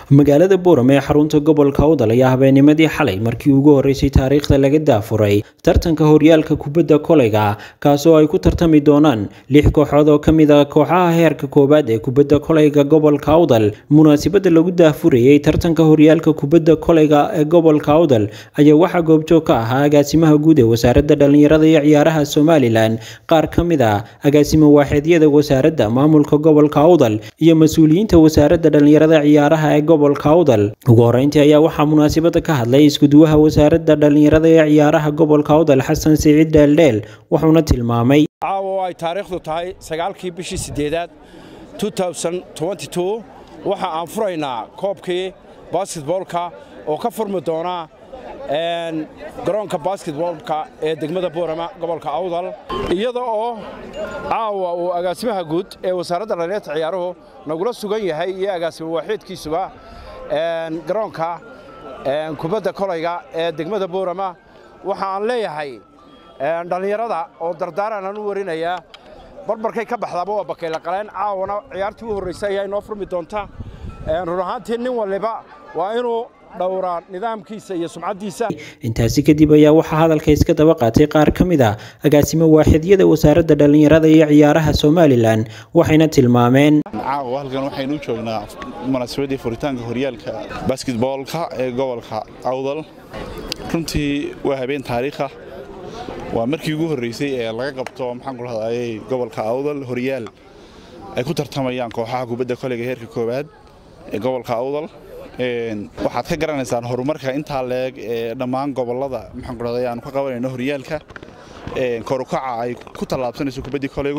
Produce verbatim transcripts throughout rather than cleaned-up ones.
magaalada Boorame ee xarunta gobolka Awdal ayaa habeennimadii xalay markii ugu horeysay taariikhda laga daafuray tartanka horyaalka kubadda kolayga kaas oo ay ku tartami doonaan lix kooxood oo kamid ah kooxaha heerka koobaad ee kubadda kolayga gobolka Awdal. Munaasabada lagu daafurayay tartanka horyaalka kubadda kolayga ee gobolka Awdal ayaa waxa goobjoog ka ahaa agaasimaha guud ee wasaaradda dhalinyarada iyo ciyaaraha Somaliland, qaar kamid ah agaasimo waaxeedyada wasaaradda maamulka gobolka Awdal iyo mas'uuliyiinta wasaaradda dhalinyarada ciyaaraha ee gobolka Awdal. Ugu horeyntii ayaa waxaa munaasabada ka hadlay isku duwaha wasaaradda dhalinyarada ee ciyaaraha gobolka Awdal Xasan Siciid Dheeldheel, wuxuuna tilmaamay caawa ay taariikhdu tahay sagaalkii bishii sideedaad twenty twenty-two waxa aan furaynaa koobkii basketballka oo ka furmi doona een garoonka basketballka ee degmada Boorama gobolka Awdal, iyada oo caawa uu agaasimaha guud ee wasaaradda dhalinyarada ciyaaruhu nagula sugan yahay iyo agaasimo waaxeedkiisuba een garoonka een kubadda kolayga ee degmada Boorama. waxa aan leeyahay een dhalinyarada oo dardaaran u warinaya barbarkay ka baxdaba waa bakayla qaleen caawana ciyaartii u horeysay ayaa inoo furmi doonta. een run ahaantii nin waliba waa inuu dhowraan nidaamkiisa iyo sumcadiisa. intaasi kadib ayaa waxaa hadalka iska daba qaatay qaar kamid ah agaasimo waaxeedyada wasaaradda dhalinyarada iyo ciyaaraha Somaliland, waxayna tilmaameen caawa halkan waxaynu joognaa munaasabadii furitaanka horyaalka basketballka ee gobolka Awdal. runtii waa habeen taariikh ah, waa markii ugu horeysay ee laga qabto maxaan ku raadayay gobolka Awdal horyaal ay ku tartamayaan kooxaha kubadda kolayga heerka koobaad ee gobolka Awdal. een waxaad ka garanaysaan horumarka inta leeg ee dhammaan gobolada maxaan ku raadayay aan ka qabanayno horyaalka een kor u kaca ay ku talaabsanayso kubadda kolaygu.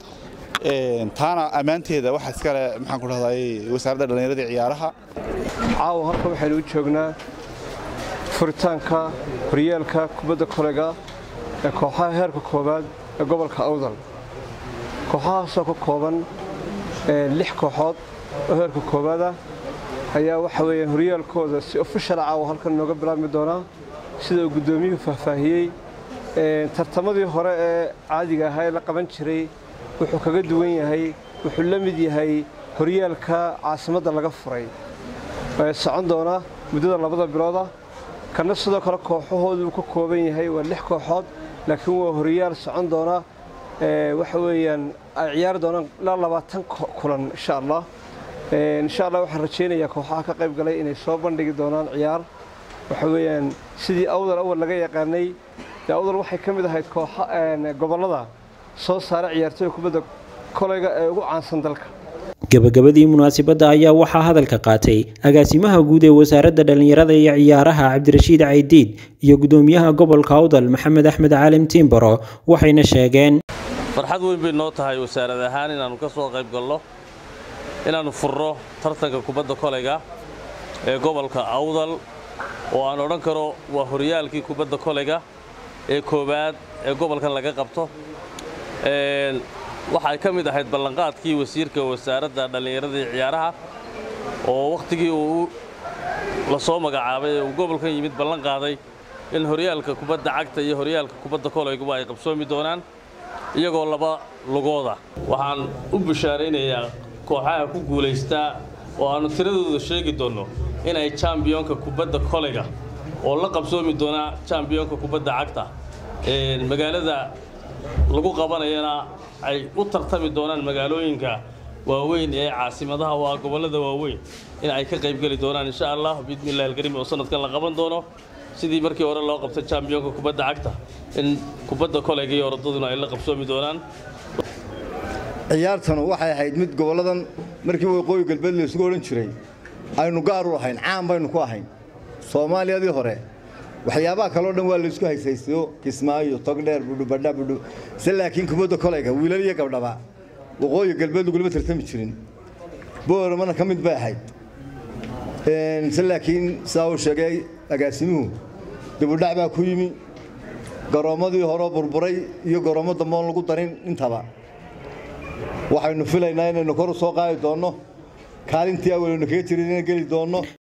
een taana amaanteeda waxa iska leh maxaan ku raadayay wasaaradda dhalinyarada ciyaaraha. caawa halka waxaynu joognaa furitaanka horyaalka kubadda kolayga ee kooxaha heerka koobaad ee gobolka Awdal. kooxahaas oo ka kooban ee lix kooxood oo heerka koobaad ah ayaa waxa weeyaan horyaalkooda si official ah oo halkan nooga bilaabmi doona sida uu gudoomiyuhu faahfaahiyay. ee tartamadii hore ee caadiga ahaa ee la qaban jiray wuxuu kaga duwan yahay, wuxuu la mid yahay horyaalka caasimadda laga furay ee socon doona muddada labada bilood ah. kana sidoo kale kooxahoodu ka kooban yahay waa lix kooxood, laakiin waa horyaal socon doona ee waxa weeyaan ay ciyaar doonaan ilaa labaatan kulan insha Allah. ee insha Allah waxaan rajeynayaa kooxaha ka qayb galay inay soo bandhigi doonaan ciyaar waxa weeyaan sidii Awdal awal laga yaqaanay. Awdal waxay kamid ahayd kooxo ee gobolada soo saaray ciyaartoy kubadda kolayga ee ugu caansan dalka. gabagabadii munaasabada ayaa waxaa hadalka qaatay agaasimaha guud ee wasaaradda dhalinyarada iyo ciyaaraha Cabdirashiid Caydiid iyo gudoomiyaha gobolka Awdal Maxamed Axmed Caalim Timbaro, waxayna sheegeen farxad weyn bay noo tahay wasaarad ahaan inaanu ka soo qayb galno inaanu furro tartanka kubadda kolayga ee gobolka Awdal oo aan oran karo waa horyaalkii kubadda kolayga ee koobaad ee gobolkan laga qabto. een waxay ka mid ahayd ballanqaadkii wasiirka wasaaradda dhalinyarada iyo ciyaaraha oo waqtigii uu la soo magacaabay uu gobolkan yimid ballan qaaday in horyaalka kubadda cagta iyo horyaalka kubadda kolaygu ay qabsoomi doonaan iyagoo laba lugooda. waxaan u bishaareynayaa kooxaha ku guuleysta oo aanu tiradooda sheegi doono inay championka kubadda kolayga oo la qabsoomi doona championka kubadda cagta ee magaalada lagu qabanayana ay u tartami doonaan magaalooyinka waaweyn ee caasimadaha waa gobolada waaweyn in ay ka qayb gali doonaan insha Allah biidmillaahil kariim oo sanadkan la qaban doono sidii markii hore loo qabtay championka kubadda cagta in kubadda kolayga iyo orodaduna ay la qabsoomi doonaan. ciyaartanu waxay ahayd mid goboladan markii waqooyi galbeed la isugu oran jiray aynu gaar u ahayn, caan baynu ku ahayn. Soomaaliyadii hore waxyaabaha kale oo dhan waa la isku haysaysto Kismaayo, Togdheer, Budubadha, Budu. laakiin kubadda kolayga wiilal iyo gabdhaba waqooyi galbeed lagu tartami jirin. Boorama ka mid bay ahayd. een laakiin saa uu sheegay agaasimuhu dibudhac baa ku yimi, garoomadii hore burburay iyo garoomo dambe lagu darin intaba. waxaynu filaynaa inaynu kor u soo qaadi doono kaalintii awalna kaga jirin inay gali doono.